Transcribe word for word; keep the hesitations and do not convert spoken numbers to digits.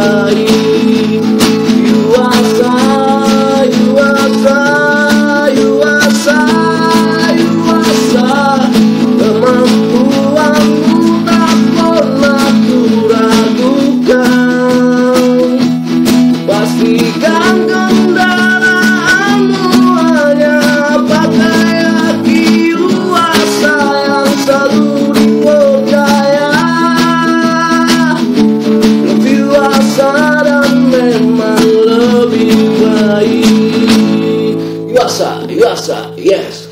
baik. Yuasa, yuasa, yuasa, yuasa, kemampuanmu tak pernah kuragukan. Pastikan kendaraanmu hanya pakai hati luasa yang selalu dipercaya. Lebih luasa dan memang lebih baik. Yuasa, yuasa, yes.